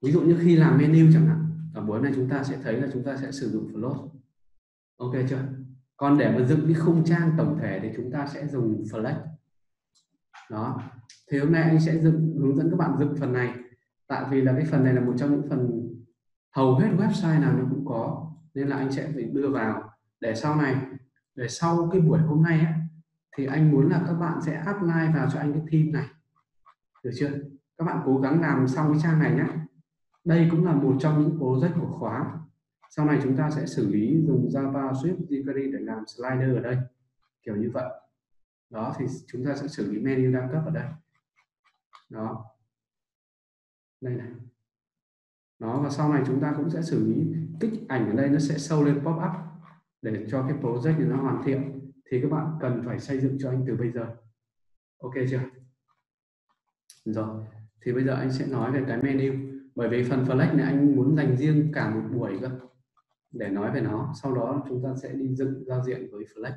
Ví dụ như khi làm menu chẳng hạn, ở buổi này chúng ta sẽ thấy là chúng ta sẽ sử dụng float. Ok chưa? Còn để mà dựng cái khung trang tổng thể thì chúng ta sẽ dùng flex. Đó. Thì hôm nay anh sẽ hướng dẫn các bạn dựng phần này. Tại vì là cái phần này là một trong những phần hầu hết website nào nó cũng có, nên là anh sẽ phải đưa vào để sau này, để sau cái buổi hôm nay ấy, thì anh muốn là các bạn sẽ apply vào cho anh cái theme này, được chưa? Các bạn cố gắng làm xong cái trang này nhé. Đây cũng là một trong những project của khóa. Sau này chúng ta sẽ xử lý dùng JavaScript jQuery để làm slider ở đây, kiểu như vậy. Đó, thì chúng ta sẽ xử lý menu đa cấp ở đây. Đó, đây này. Đó, và sau này chúng ta cũng sẽ xử lý tích ảnh ở đây, nó sẽ show lên pop up để cho cái project này nó hoàn thiện. Thì các bạn cần phải xây dựng cho anh từ bây giờ. Ok chưa? Rồi, thì bây giờ anh sẽ nói về cái menu. Bởi vì phần flex này anh muốn dành riêng cả một buổi cơ để nói về nó. Sau đó chúng ta sẽ đi dựng giao diện với flex.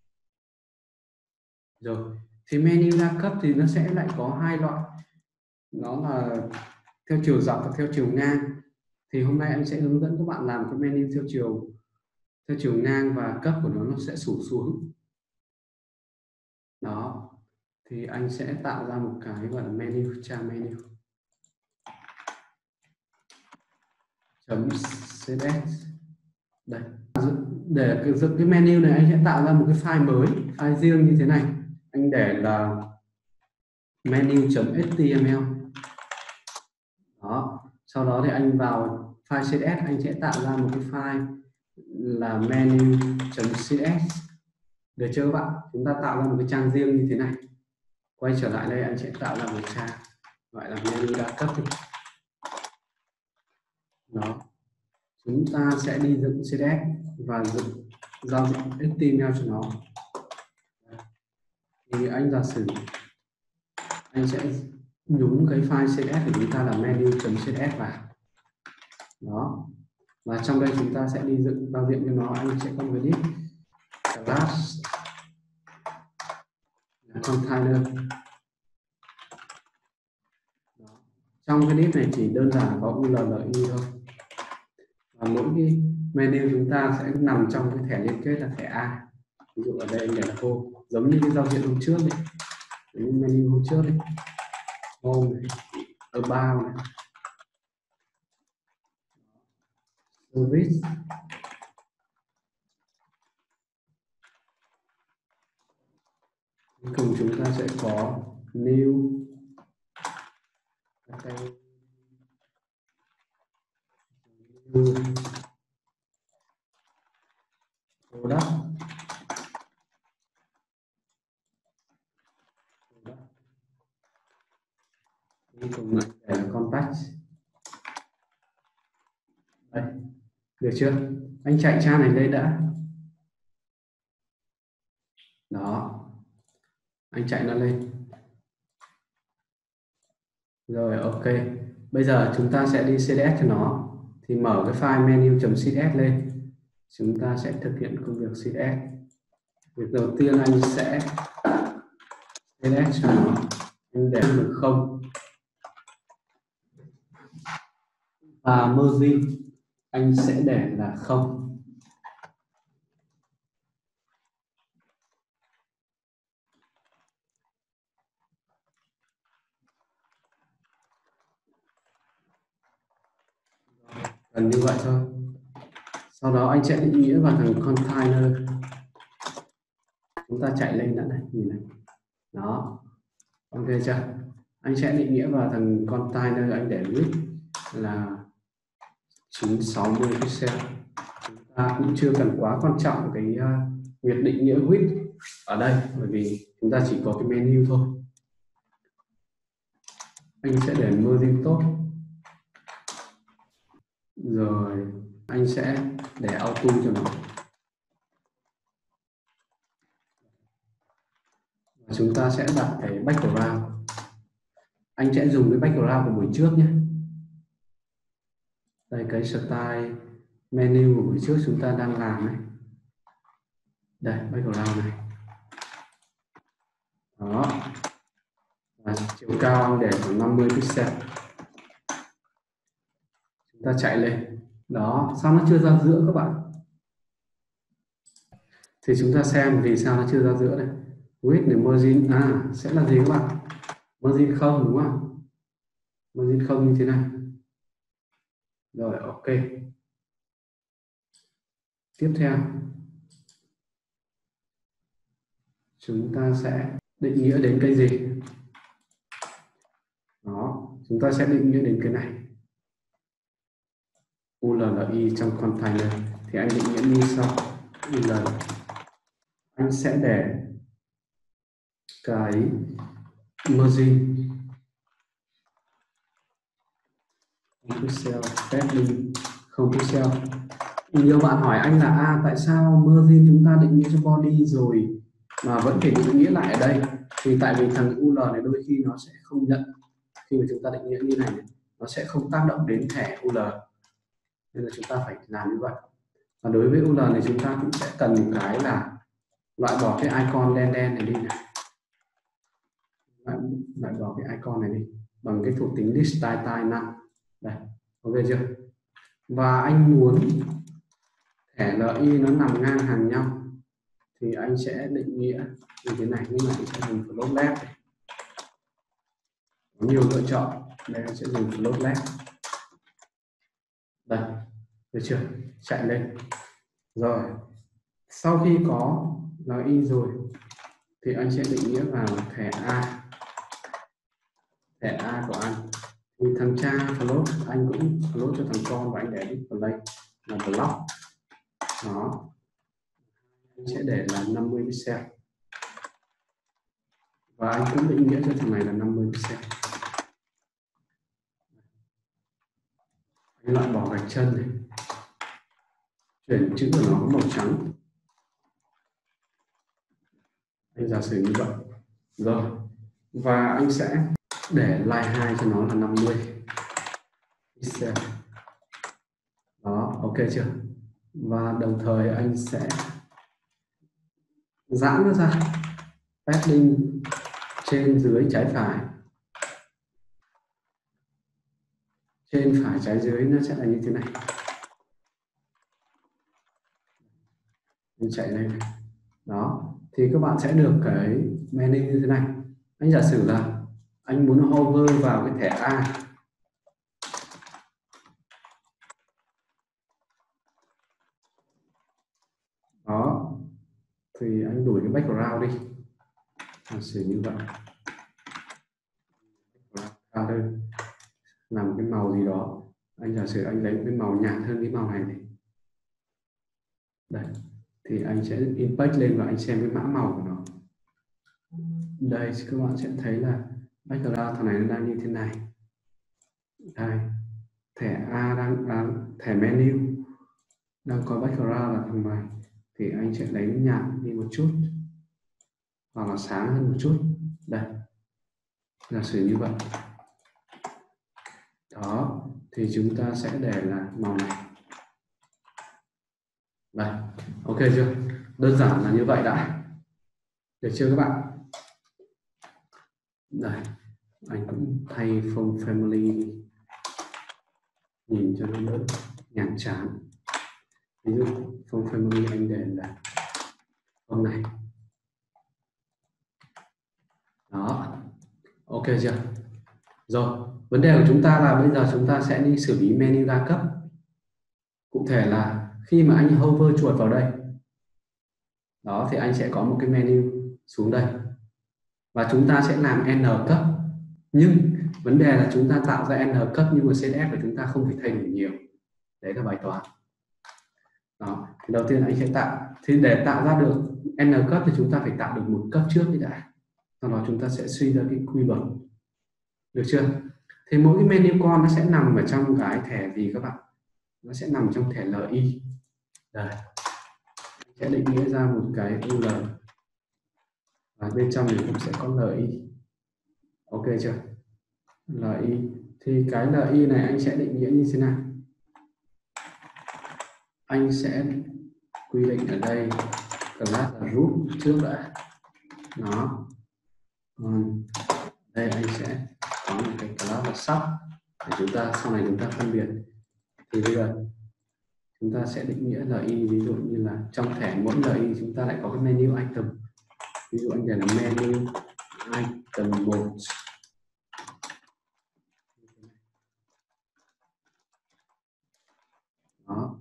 Rồi, thì menu đa cấp thì nó sẽ lại có hai loại. Nó là theo chiều dọc và theo chiều ngang. Thì hôm nay anh sẽ hướng dẫn các bạn làm cái menu theo chiều ngang, và cấp của nó sẽ sụt xuống. Đó, thì anh sẽ tạo ra một cái gọi là menu, trang menu .css. Đây, để dựng cái menu này anh sẽ tạo ra một cái file mới, file riêng như thế này. Anh để là menu.html. Đó, sau đó thì anh vào file CSS, anh sẽ tạo ra một cái file là menu.css. Được chưa các bạn? Chúng ta tạo ra một cái trang riêng như thế này. Quay trở lại đây, anh sẽ tạo ra một trang gọi là menu đa cấp đi. Đó, chúng ta sẽ đi dựng CSS và dựng giao diện HTML cho nó. Thì anh giả sử anh sẽ nhúng cái file CSS của chúng ta là menu.css vào. Đó, và trong đây chúng ta sẽ đi dựng giao diện cho nó. Anh sẽ có một cái class container. Đó. Trong cái div này chỉ đơn giản có URL thôi, và mỗi cái menu chúng ta sẽ nằm trong cái thẻ liên kết là thẻ A. Ví dụ ở đây anh để là cô, giống như cái giao diện hôm trước này, giống như menu hôm trước này, home này, about này, service. Cuối cùng chúng ta sẽ có new product. Cuối cùng này để là contact. Đây, được chưa? Anh chạy trang này đây đã. Đó, anh chạy nó lên. Rồi, ok. Bây giờ chúng ta sẽ đi CSS cho nó. Thì mở cái file menu.css lên. Chúng ta sẽ thực hiện công việc CSS. Việc đầu tiên anh sẽ CSS cho nó. Anh để được 0. Và margin anh sẽ để là 0. Cần như vậy thôi. Sau đó anh sẽ định nghĩa vào thằng container. Chúng ta chạy lên đã này, nhìn này. Đó, ok chưa? Anh sẽ định nghĩa vào thằng container, anh để width là 960 pixel. Chúng ta cũng chưa cần quá quan trọng cái việc định nghĩa width ở đây, bởi vì chúng ta chỉ có cái menu thôi. Anh sẽ để margin tốt. Rồi anh sẽ để auto cho nó. Và chúng ta sẽ đặt cái background. Anh sẽ dùng cái background của buổi trước nhé. Đây, cái style menu của buổi trước chúng ta đang làm đấy. Đây, background này. Đó. Và chiều cao để khoảng 50 pixel. ta chạy lên đó, sao nó chưa ra giữa các bạn? Thì chúng ta xem vì sao nó chưa ra giữa này. Width này margin sẽ là gì các bạn? Margin không đúng không? Margin không như thế này. Rồi ok. Tiếp theo chúng ta sẽ định nghĩa đến cái gì? Đó, chúng ta sẽ định nghĩa đến cái này. ULLI trong container thì anh định nghĩa như sau. UL anh sẽ để cái margin không pixel, padding không pixel. Nhiều bạn hỏi anh là tại sao margin chúng ta định nghĩa cho body rồi mà vẫn phải định nghĩa lại ở đây? Thì tại vì thằng UL này đôi khi nó sẽ không nhận, khi mà chúng ta định nghĩa như này nó sẽ không tác động đến thẻ UL, nên là chúng ta phải làm như vậy. Và đối với UL này chúng ta cũng sẽ cần một cái là loại bỏ cái icon đen đen này đi này. Loại bỏ cái icon này đi bằng cái thuộc tính list style 5 đây, ok chưa? Và anh muốn thẻ LI nó nằm ngang hàng nhau thì anh sẽ định nghĩa như thế này, nhưng mà anh sẽ dùng float left. Có nhiều lựa chọn, đây anh sẽ dùng float left. Đây, được chưa? Chạy lên. Rồi, sau khi có LI rồi thì anh sẽ định nghĩa vào thẻ A. Thẻ A của anh thì thằng cha float anh cũng float cho thằng con và anh để display là block. Đó, anh sẽ để là 50 pixel và anh cũng định nghĩa cho thằng này là 50 pixel. Anh loại bỏ gạch chân này, chuyển chữ của nó có màu trắng, anh giả sử như vậy. Rồi, và anh sẽ để line 2 cho nó là 50 pixel. Đó, ok chưa? Và đồng thời anh sẽ giãn nó ra, padding trên dưới trái phải, trên phải trái dưới nó sẽ là như thế này. Anh chạy lên này. Đó, thì các bạn sẽ được cái menu như thế này. Anh giả sử là anh muốn hover vào cái thẻ A. Đó, thì anh đổi cái background đi, giả sử như vậy. Background làm cái màu gì đó, anh giả sử anh lấy cái màu nhạt hơn cái màu này. Đây, thì anh sẽ impact lên và anh xem cái mã màu của nó. Đây các bạn sẽ thấy là background thằng này nó đang như thế này. Đây, thẻ A đang thẻ menu đang có background là thằng này, thì anh sẽ lấy nhạt đi một chút hoặc là sáng hơn một chút. Đây, giả sử như vậy. Đó, thì chúng ta sẽ để là màu này. Đây, ok chưa? Đơn giản là như vậy đã. Được chưa các bạn? Đây, anh cũng thay phông family đi, nhìn cho nó đỡ nhàm chán. Ví dụ phông family anh để là phông này. Đó, ok chưa? Rồi, vấn đề của chúng ta là bây giờ chúng ta sẽ đi xử lý menu đa cấp. Cụ thể là khi mà anh hover chuột vào đây, đó thì anh sẽ có một cái menu xuống đây và chúng ta sẽ làm n cấp. Nhưng vấn đề là chúng ta tạo ra n cấp nhưng mà CSS của chúng ta không phải thay đổi nhiều. Đấy là bài toán. Đó, thì đầu tiên anh sẽ tạo, thì để tạo ra được n cấp thì chúng ta phải tạo được một cấp trước đi đã. Sau đó chúng ta sẽ suy ra cái quy luật. Được chưa? Thì mỗi cái menu con nó sẽ nằm ở trong cái thẻ gì các bạn? Nó sẽ nằm trong thẻ LI. Đây, sẽ định nghĩa ra một cái UL và bên trong thì cũng sẽ có LI. Ok chưa? LI thì cái LI này anh sẽ định nghĩa như thế nào? Anh sẽ quy định ở đây class là root trước đã. Đó. Đây anh sẽ có một cái class là sub để chúng ta sau này chúng ta phân biệt Thì bây giờ chúng ta sẽ định nghĩa LI, ví dụ như là trong thẻ mỗi LI chúng ta lại có cái menu item. Ví dụ anh để là menu item 1. Đó.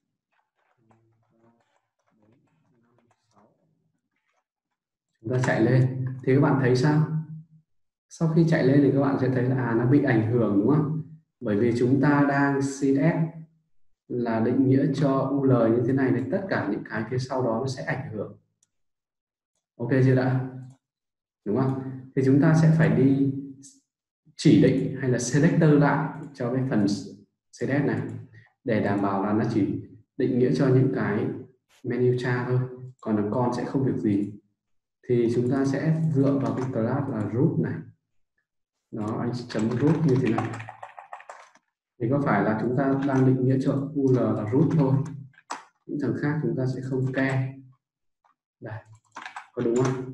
Chúng ta chạy lên thì các bạn thấy sao? Sau khi chạy lên thì các bạn sẽ thấy là nó bị ảnh hưởng đúng không? Bởi vì chúng ta đang CSS là định nghĩa cho UL như thế này, thì tất cả những cái phía sau đó nó sẽ ảnh hưởng. Ok chưa đã? Đúng không? Thì chúng ta sẽ phải đi chỉ định hay là selector lại cho cái phần CSS này để đảm bảo là nó chỉ định nghĩa cho những cái menu cha thôi, còn là con sẽ không việc gì. Thì chúng ta sẽ dựa vào cái class là root này. Đó, anh chấm root như thế này. Thì có phải là chúng ta đang định nghĩa cho UL là root thôi, những thằng khác chúng ta sẽ không care. Đây, có đúng không?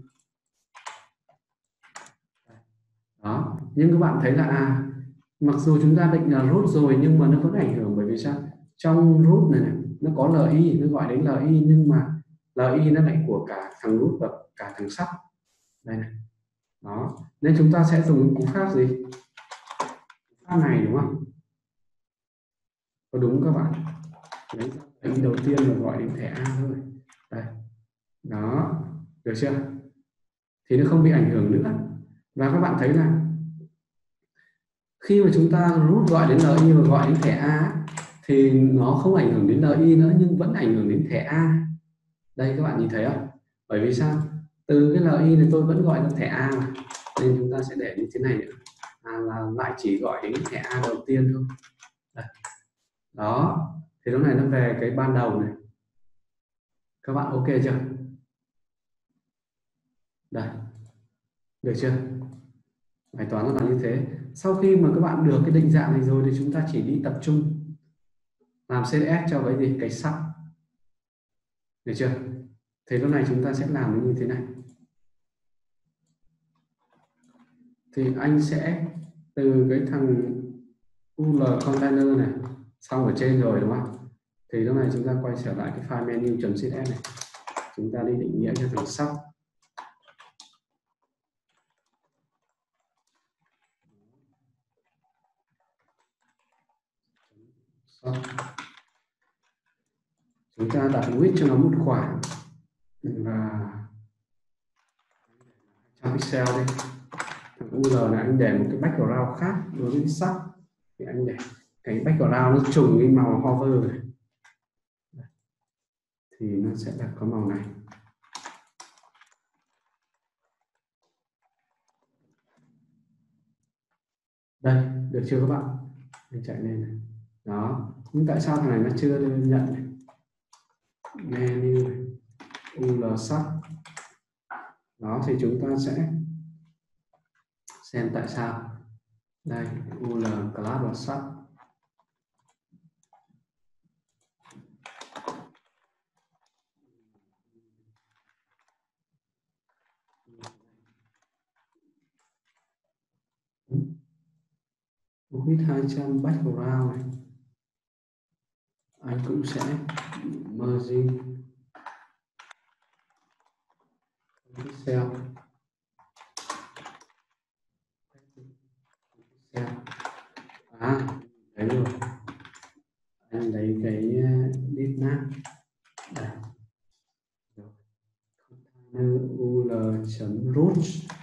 Đó, nhưng các bạn thấy là mặc dù chúng ta định là root rồi nhưng mà nó vẫn ảnh hưởng, bởi vì sao? Trong root này, nó có li, nó gọi đến li, nhưng mà li nó lại của cả thằng root và cả thằng sub đây này. Đó, nên chúng ta sẽ dùng cú pháp gì? Cú pháp này đúng không? Có đúng các bạn? Lấy ra đầu tiên là gọi đến thẻ A thôi. Đây. Đó, được chưa? Thì nó không bị ảnh hưởng nữa. Và các bạn thấy là khi mà chúng ta root gọi đến li và gọi đến thẻ A thì nó không ảnh hưởng đến li nữa nhưng vẫn ảnh hưởng đến thẻ A. Đây các bạn nhìn thấy không? Bởi vì sao? Từ cái li này tôi vẫn gọi được thẻ A mà. Nên chúng ta sẽ để như thế này nữa. Là lại chỉ gọi đến thẻ A đầu tiên thôi. Đây. Đó, thì lúc này nó về cái ban đầu này. Các bạn ok chưa? Đây, được chưa? Bài toán nó là như thế. Sau khi mà các bạn được cái định dạng này rồi thì chúng ta chỉ đi tập trung làm CSS cho cái gì? Cái sub. Được chưa? Thì lúc này chúng ta sẽ làm như thế này. Thì anh sẽ từ cái thằng UL container này xong ở trên rồi đúng không? Thì lúc này chúng ta quay trở lại cái file menu.css này. Chúng ta đi định nghĩa cho thằng sub. Chúng ta đặt width cho nó một khoảng là 200 pixel đi. Thằng UL này anh để một cái background khác đối với sub, thì anh để cái background nó trùng cái màu hover này thì nó sẽ là có màu này. Đây, được chưa các bạn? Mình chạy lên này. Đó, nhưng tại sao thằng này nó chưa nhận này? Menu này, UL sub. Đó thì chúng ta sẽ xem tại sao. Đây, UL class và sub. With 200 background này, anh cũng sẽ merging pixel. Đấy rồi, anh lấy cái bitmap đây, ul.root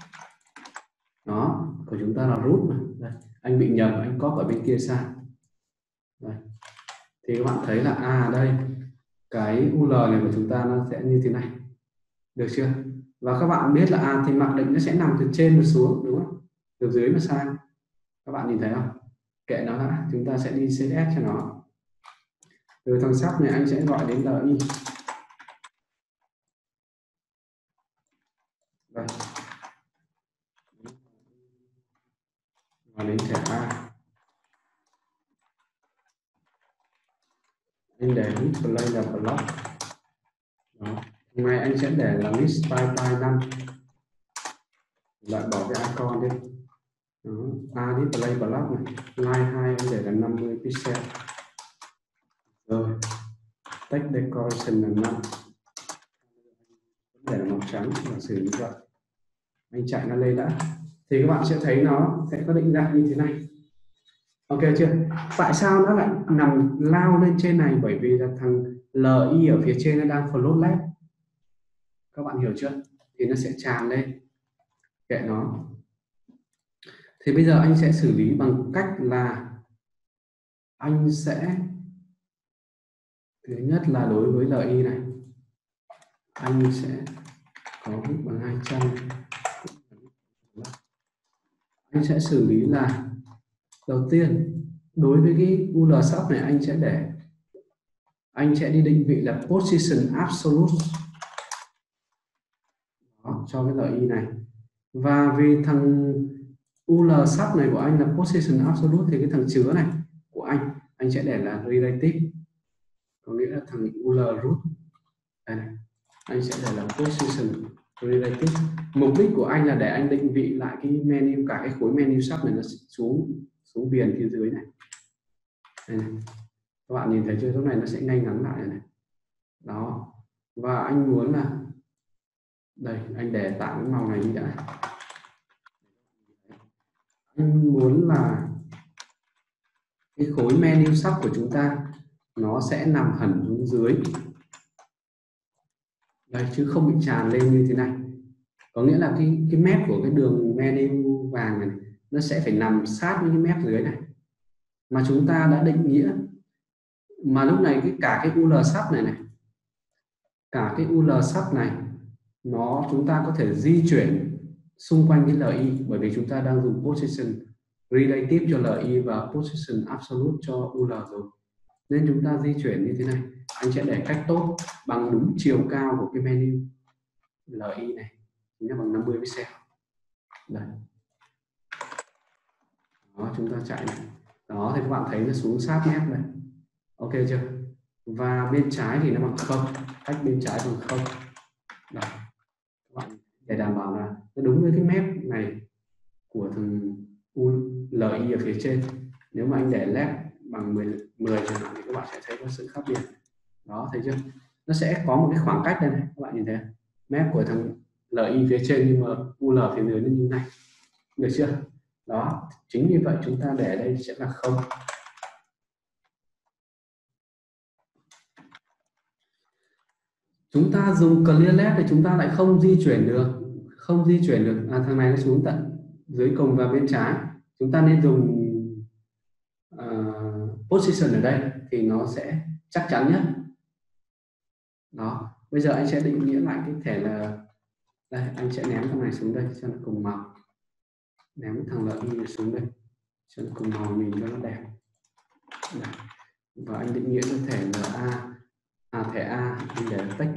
đó của chúng ta là root mà. Đây, anh bị nhầm, anh copy ở bên kia sang. Đây. Thì các bạn thấy là đây cái ul này của chúng ta nó sẽ như thế này, được chưa? Và các bạn biết là thì mặc định nó sẽ nằm từ trên và xuống đúng không? Từ dưới mà sang. Các bạn nhìn thấy không? Kệ nó đã, chúng ta sẽ đi CSS cho nó. Từ thằng sub này anh sẽ gọi đến li. Đây. Và đến thẻ A. Anh để display là block. Đó. Hôm nay anh sẽ để là list by 5. Lại bỏ cái icon đi. Đó. Display block này. Line 2 anh để là 50 pixel. text decoration là 5, để là màu trắng và xử như vậy. Anh chạy nó lên đã thì các bạn sẽ thấy nó sẽ có định dạng như thế này. Ok chưa? Tại sao nó lại nằm lao lên trên này? Bởi vì là thằng LI ở phía trên nó đang float left. Các bạn hiểu chưa? Thì nó sẽ tràn lên, kệ nó. Thì bây giờ anh sẽ xử lý bằng cách là anh sẽ, thứ nhất là đối với LI này, anh sẽ có bút bằng 200. Anh sẽ xử lý là đầu tiên đối với cái UL sub này anh sẽ đi định vị là position absolute đó, cho cái LI này. Và vì thằng UL sub này của anh là position absolute thì cái thằng chứa này của anh sẽ để là relative, có nghĩa là thằng UL root đây này, anh sẽ để là position relative. Mục đích của anh là để anh định vị lại cái menu, cả cái khối menu sub này nó xuống viền phía dưới này. Đây này. Các bạn nhìn thấy chưa, chỗ này nó sẽ ngay ngắn lại này. Đó. Và anh muốn là đây, anh để tạm cái màu này đi đã. Anh muốn là cái khối menu sub của chúng ta nó sẽ nằm hẳn xuống dưới đây, chứ không bị tràn lên như thế này. Có nghĩa là cái mép của cái đường menu vàng này nó sẽ phải nằm sát với cái mép dưới này mà chúng ta đã định nghĩa. Mà lúc này cả cái UL sub này cả cái UL sub này chúng ta có thể di chuyển xung quanh cái LI, bởi vì chúng ta đang dùng position relative cho LI và position absolute cho UL rồi, nên chúng ta di chuyển như thế này. Anh sẽ để cách tốt bằng đúng chiều cao của cái menu LI này, chính là bằng 50 pixel. Đây. Đó, chúng ta chạy này. Đó thì các bạn thấy nó xuống sát mép này. Ok chưa? Và bên trái thì nó bằng 0, cách bên trái bằng 0. Đây. Các bạn để đảm bảo là nó đúng với cái mép này của thằng LI ở phía trên. Nếu mà anh để left bằng 10 chẳng hạn thì các bạn sẽ thấy có sự khác biệt. Đó, thấy chưa? Nó sẽ có một cái khoảng cách đây này, các bạn nhìn thấy mép của thằng LI phía trên nhưng mà UL phía dưới nó như này. Được chưa? Đó, chính vì vậy chúng ta để đây sẽ là 0. Chúng ta dùng clear left thì chúng ta lại không di chuyển được, thằng này nó xuống tận dưới cùng và bên trái. Chúng ta nên dùng position ở đây thì nó sẽ chắc chắn nhất. Đó, bây giờ anh sẽ định nghĩa lại cái thẻ là đây, anh sẽ ném thằng này xuống đây cho nó cùng màu, ném thằng LI xuống đây cho nó cùng màu, nhìn cho nó đẹp. Đây. Và anh định nghĩa cho thẻ là thẻ A anh để text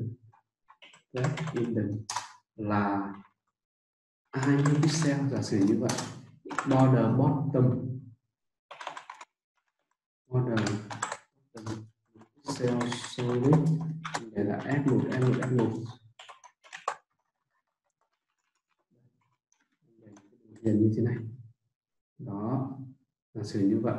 indent là 20 pixel, giả sử như vậy. Border bottom pixel solid để là F1 hiển như thế này. Đó, giả sử như vậy.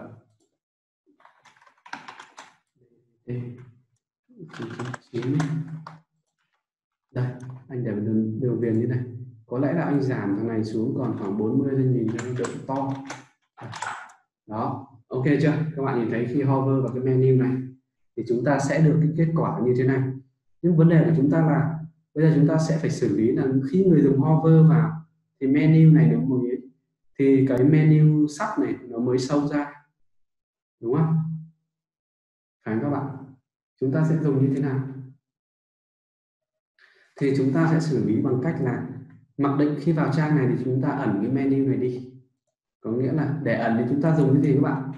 Đây, anh để đường viền như này. Có lẽ là anh giảm thằng này xuống còn khoảng 40 nên nhìn cho nó đỡ to. Đó, ok chưa? Các bạn nhìn thấy khi hover vào cái menu này thì chúng ta sẽ được cái kết quả như thế này. Nhưng vấn đề của chúng ta là bây giờ chúng ta sẽ phải xử lý là khi người dùng hover vào thì menu này nó mới, thì cái menu sub này nó mới sâu ra, đúng không? Phải không các bạn? Chúng ta sẽ dùng như thế nào? Thì chúng ta sẽ xử lý bằng cách là mặc định khi vào trang này thì chúng ta ẩn cái menu này đi. Có nghĩa là để ẩn thì chúng ta dùng cái gì các bạn?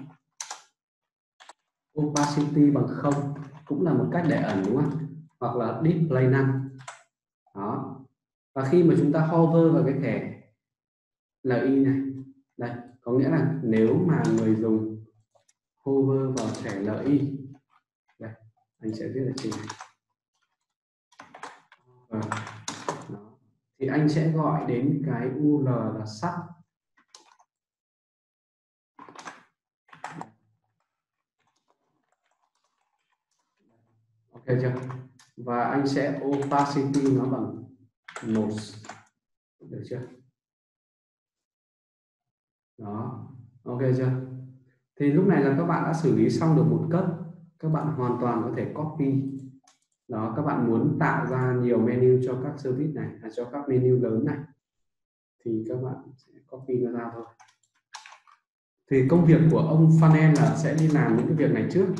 Opacity bằng 0 cũng là một cách để ẩn, đúng không? Hoặc là display none. Đó. Và khi mà chúng ta hover vào cái thẻ LI này, đây, có nghĩa là nếu mà người dùng hover vào thẻ LI, đây, anh sẽ viết ở trên này. Đó. Thì anh sẽ gọi đến cái UL là sub. Ok chưa? Và anh sẽ opacity nó bằng 1, được chưa? Đó, ok chưa? Thì lúc này là các bạn đã xử lý xong được một cấp, các bạn hoàn toàn có thể copy. Đó, các bạn muốn tạo ra nhiều menu cho các service này, cho các menu lớn này, thì các bạn sẽ copy nó ra thôi. Thì công việc của ông frontend là sẽ đi làm những cái việc này trước.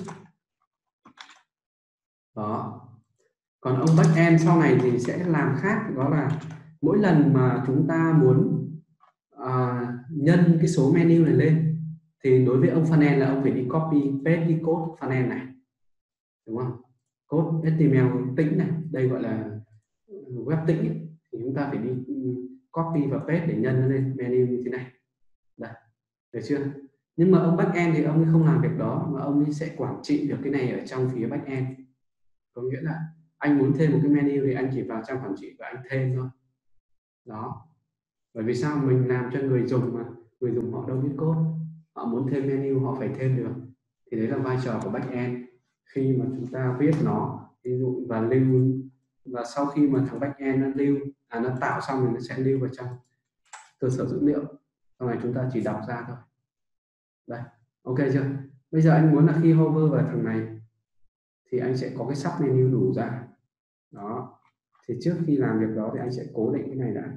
Đó. Còn ông backend sau này thì sẽ làm khác, đó là mỗi lần mà chúng ta muốn nhân cái số menu này lên thì đối với ông frontend là ông phải đi copy paste cái code frontend này, đúng không? Code HTML tĩnh này, đây gọi là web tĩnh ấy. Thì chúng ta phải đi copy và paste để nhân nó lên menu như thế này. Đây, được chưa? Nhưng mà ông backend thì ông ấy không làm việc đó, mà ông ấy sẽ quản trị được cái này ở trong phía backend. Có nghĩa là anh muốn thêm một cái menu thì anh chỉ vào trang quản trị và anh thêm thôi. Đó. Bởi vì sao? Mình làm cho người dùng mà, người dùng họ đâu biết code, họ muốn thêm menu họ phải thêm được. Thì đấy là vai trò của backend. Khi mà chúng ta viết nó, ví dụ và lưu, và sau khi mà thằng backend nó lưu, nó tạo xong thì nó sẽ lưu vào trong cơ sở dữ liệu. Sau này chúng ta chỉ đọc ra thôi. Đây, ok chưa? Bây giờ anh muốn là khi hover vào thằng này thì anh sẽ có cái sub menu đủ ra. Đó. Thì trước khi làm việc đó thì anh sẽ cố định cái này đã.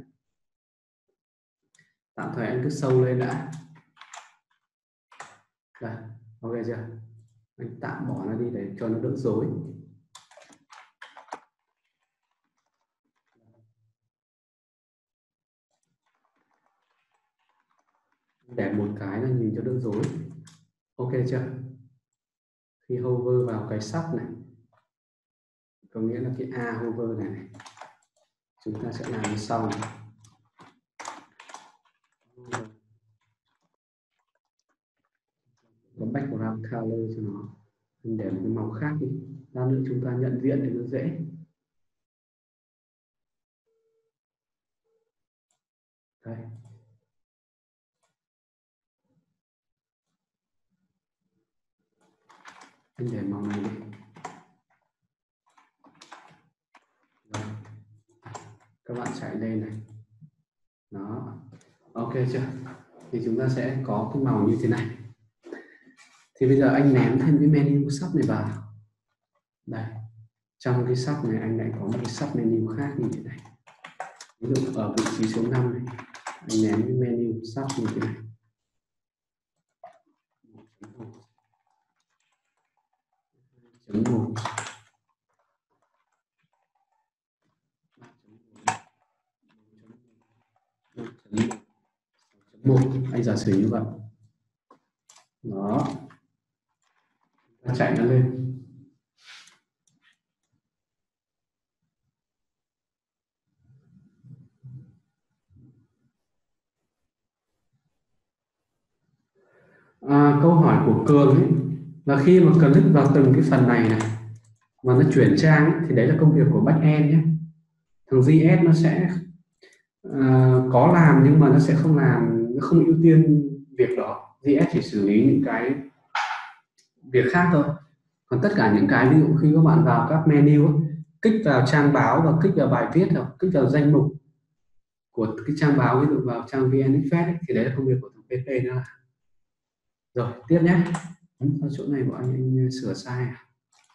Tạm thời anh cứ sâu lên đã. Đây, ok chưa? Anh tạm bỏ nó đi để cho nó đỡ rối. Để một cái là nhìn cho đỡ rối. Ok chưa? Khi hover vào cái sub này, có nghĩa là cái A hover này, chúng ta sẽ làm như sau này. Có background color cho nó, mình để một cái màu khác đi, lát nữa chúng ta nhận diện thì nó dễ. Đây, anh để màu này đi. Rồi. Các bạn chạy lên này. Đó, ok chưa? Thì chúng ta sẽ có cái màu như thế này. Thì bây giờ anh ném thêm cái menu sub này vào. Đây, trong cái sub này anh lại có một cái sub menu khác như thế này. Ví dụ ở vị trí số 5 này, anh ném cái menu sub như thế này. Chấm 1. Một, anh giả sử như vậy. Đó, ta chạy nó lên. Câu hỏi của Cường ấy là khi mà click vào từng cái phần này mà nó chuyển trang ấy, thì đấy là công việc của backend nhé. Thằng JS nó sẽ có làm nhưng mà nó sẽ không làm, nó không ưu tiên việc đó. JS chỉ xử lý những cái việc khác thôi. Còn tất cả những cái ví dụ khi các bạn vào các menu ấy, kích vào trang báo và kích vào bài viết hoặc kích vào danh mục của cái trang báo, ví dụ vào trang VN Express ấy, thì đấy là công việc của thằng PP nữa. Rồi tiếp nhé. Ở chỗ này của anh sửa sai à?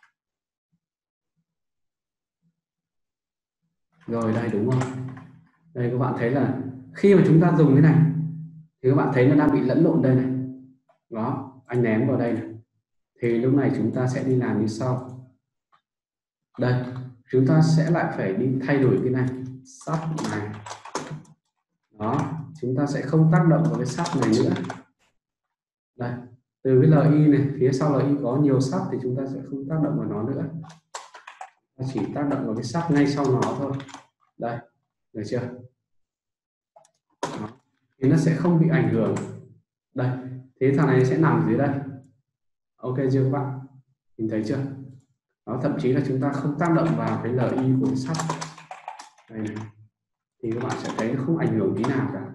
Rồi đây đúng rồi. Đây các bạn thấy là khi mà chúng ta dùng cái này thì các bạn thấy nó đang bị lẫn lộn đây này. Đó, anh ném vào đây này. Thì lúc này chúng ta sẽ đi làm như sau. Đây, chúng ta sẽ lại phải đi thay đổi cái này, sub này. Đó, chúng ta sẽ không tác động vào cái sub này nữa. Đây, từ cái LI này, phía sau LI có nhiều sub thì chúng ta sẽ không tác động vào nó nữa. Ta chỉ tác động vào cái sub ngay sau nó thôi. Đây, được chưa? Đó. Thì nó sẽ không bị ảnh hưởng. Đây, thế thằng này sẽ nằm dưới đây. Ok chưa các bạn? Nhìn thấy chưa? Đó, thậm chí là chúng ta không tác động vào cái LI của cái sub đây này, thì các bạn sẽ thấy nó không ảnh hưởng tí nào cả.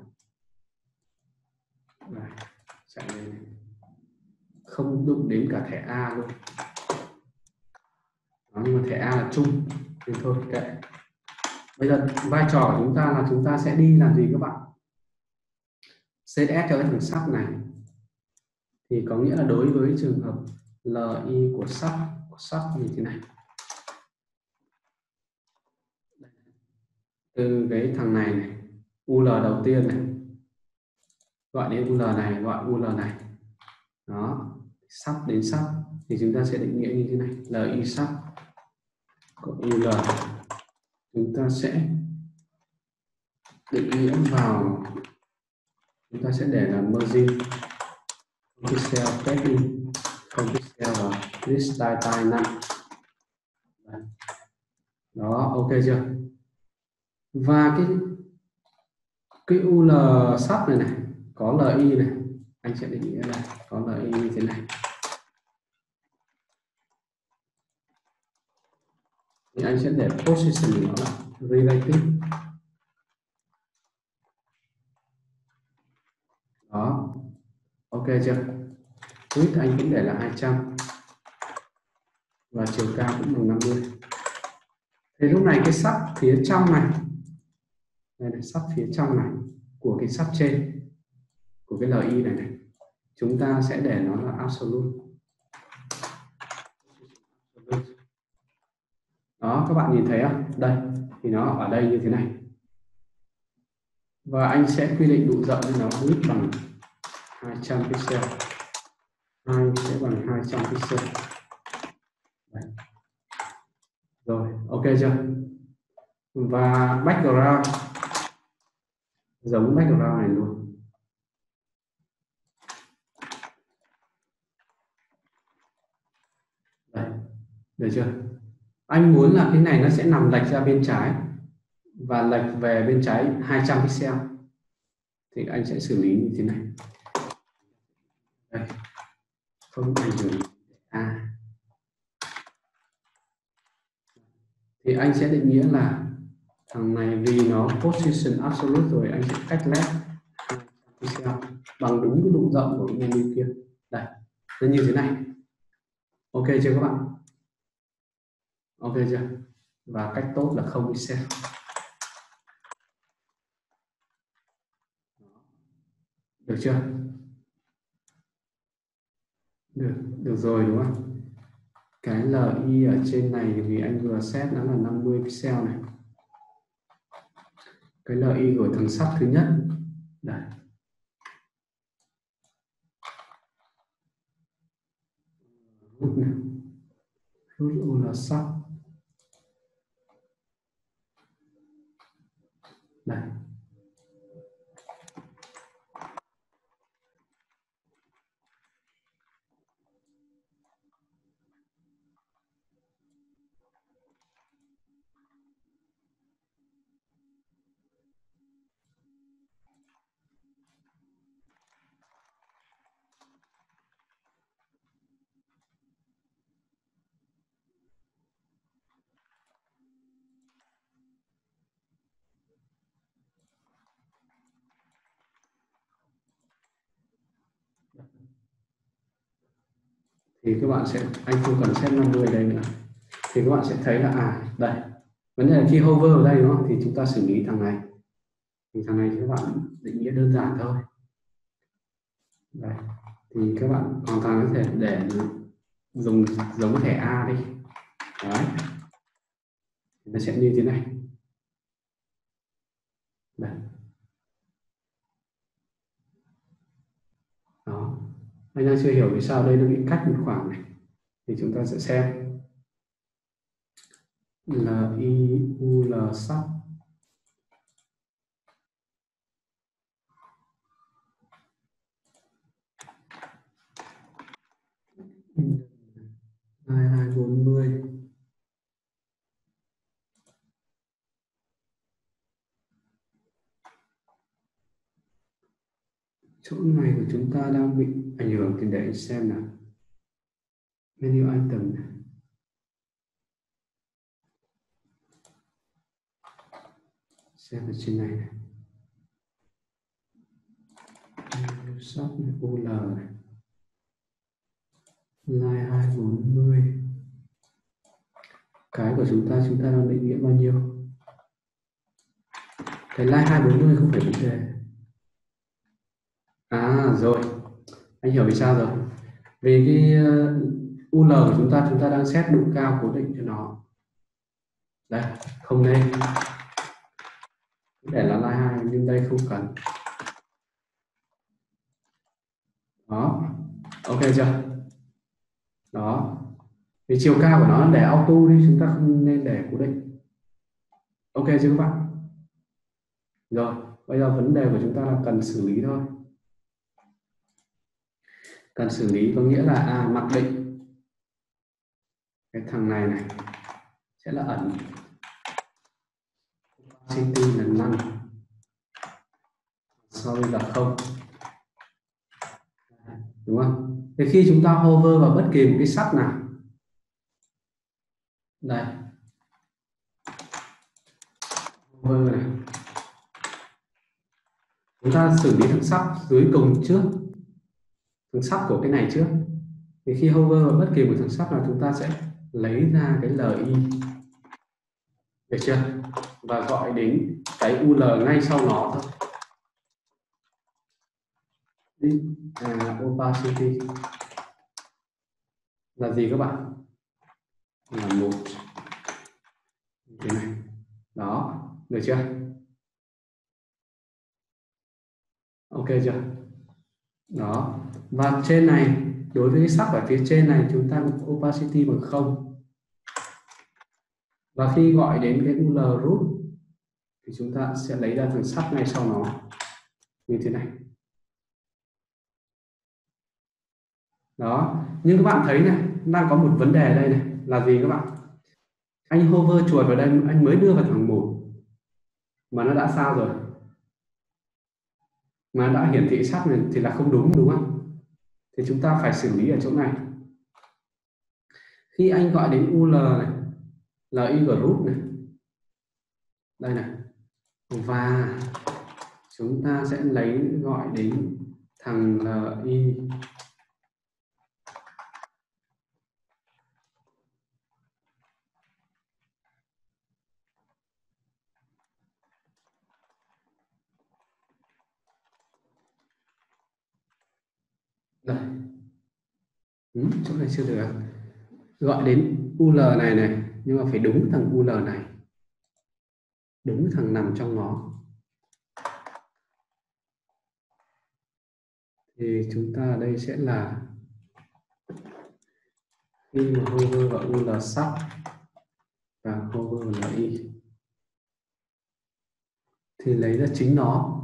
Đây, chạy lên này. Không đụng đến cả thẻ A luôn. Đó, nhưng mà nhưng thẻ A là chung nên thôi kệ. Bây giờ vai trò của chúng ta là chúng ta sẽ đi làm gì các bạn? ZS cho cái thằng sub này thì có nghĩa là đối với trường hợp LI của sub như thế này, từ cái thằng này UL đầu tiên này gọi đến UL này, gọi UL này đó, sub đến sub thì chúng ta sẽ định nghĩa như thế này: LI sub của UL chúng ta sẽ định nghĩa vào, chúng ta sẽ để là margin pixel test in không pixel và list style nặng đó, ok chưa? Và cái UL sub này có LI này, anh sẽ định nghĩa là có LI như thế này thì anh sẽ để position nó là relative đó, ok chưa? Width anh cũng để là 200 và chiều cao cũng bằng 50. Thì lúc này cái sub phía trong này, đây này, sub phía trong này của cái sub trên của cái LI này chúng ta sẽ để nó là absolute đó, các bạn nhìn thấy không? Đây thì nó ở đây như thế này và anh sẽ quy định độ rộng cho nó width bằng 200 pixel, height sẽ bằng 200 pixel. Đấy. Rồi, ok chưa? Và background giống background này luôn. Đấy, được chưa? Anh muốn là cái này nó sẽ nằm lệch ra bên trái và lệch về bên trái 200 pixel thì anh sẽ xử lý như thế này. Đây, không ảnh hưởng thì anh sẽ định nghĩa là thằng này vì nó position absolute rồi anh sẽ cách left 200 pixel bằng đúng cái độ rộng của cái menu kia. Đây, nó như thế này. Ok chưa các bạn? Ok chưa? Và cách tốt là 0 pixel. Được chưa? Được rồi đúng không? Cái LI ở trên này vì anh vừa set nó là 50 pixel này. Cái LI của thằng sub thứ nhất. Đây. Hút này. Hút là sub. Đây. Thì các bạn sẽ, anh không cần set 50 đây nữa thì các bạn sẽ thấy là đây vấn đề là khi hover ở đây đúng không thì chúng ta xử lý thằng này thì thằng này các bạn định nghĩa đơn giản thôi. Đây thì các bạn hoàn toàn có thể để dùng giống thẻ A đi. Đấy, nó sẽ như thế này. Đây. Đó, anh đang chưa hiểu vì sao đây nó bị cắt một khoảng này thì chúng ta sẽ xem LIUL sub hai hai bốn mươi chỗ này của chúng ta đang bị ảnh hưởng thì để anh xem nào. Menu item này. Xem ở trên này shop này, UL này, line 240, của chúng ta đang định nghĩa bao nhiêu? Cái line 240 không phải vấn đề. À rồi, anh hiểu vì sao rồi. Vì cái UL của chúng ta đang xét độ cao cố định cho nó. Đây, không nên để là line 2 nhưng đây không cần. Đó, ok chưa? Đó, vì chiều cao của nó để auto đi, chúng ta không nên để cố định. Ok chưa các bạn? Rồi, bây giờ vấn đề của chúng ta là cần xử lý thôi. Cần xử lý có nghĩa là mặc định cái thằng này sẽ là ẩn, opacity là none, sorry là không, đúng không? Thì khi chúng ta hover vào bất kỳ một cái sắt nào, đây, hover này, chúng ta xử lý thằng sắt dưới cùng trước, thằng sắt của cái này trước. Thì khi hover vào bất kỳ một thằng sắt nào, chúng ta sẽ lấy ra cái li, được chưa? Và gọi đến cái ul ngay sau nó thôi. Opacity là gì các bạn? Là 1 cái này. Đó, được chưa? Ok chưa? Đó, và trên này đối với cái sắc ở phía trên này chúng ta opacity bằng 0. Và khi gọi đến cái ul root thì chúng ta sẽ lấy ra thằng sắc ngay sau nó như thế này. Đó, nhưng các bạn thấy này, đang có một vấn đề đây này, là gì các bạn? Anh hover chuột vào đây, anh mới đưa vào thằng 1 mà nó đã sao rồi? Mà đã hiển thị sắc này thì là không đúng, đúng không? Thì chúng ta phải xử lý ở chỗ này. Khi anh gọi đến ul này, li group này, đây này, và chúng ta sẽ lấy gọi đến thằng li đây. Chỗ này chưa được, gọi đến ul này nhưng mà phải đúng thằng ul này, đúng thằng nằm trong nó. Thì chúng ta ở đây sẽ là khi mà hover vào ul sắc và hover vào li thì lấy ra chính nó.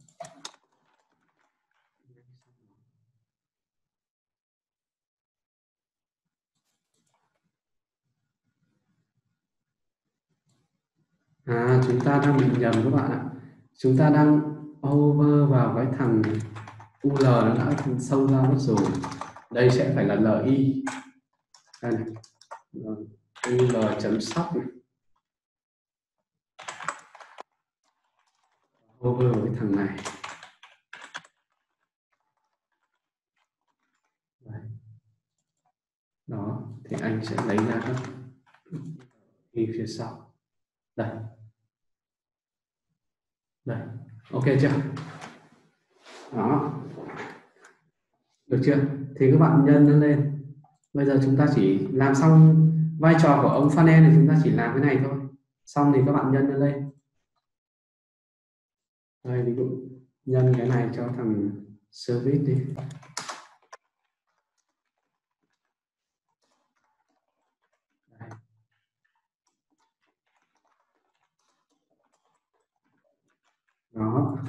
Chúng ta đang bị nhầm các bạn ạ. Chúng ta đang hover vào cái thằng ul nó đã sâu ra mất rồi. Đây sẽ phải là li. Đây này. ul chấm sắc này. Hover vào cái thằng này. Đấy. Đó, thì anh sẽ lấy ra các y phía sau. Đây. Đây. Ok chưa? Đó. Được chưa? Thì các bạn nhân nó lên. Bây giờ chúng ta chỉ làm xong vai trò của ông funnel thì chúng ta chỉ làm cái này thôi. Xong thì các bạn nhân nó lên. Đây, ví dụ nhân cái này cho thằng service đi. Đây. Đó.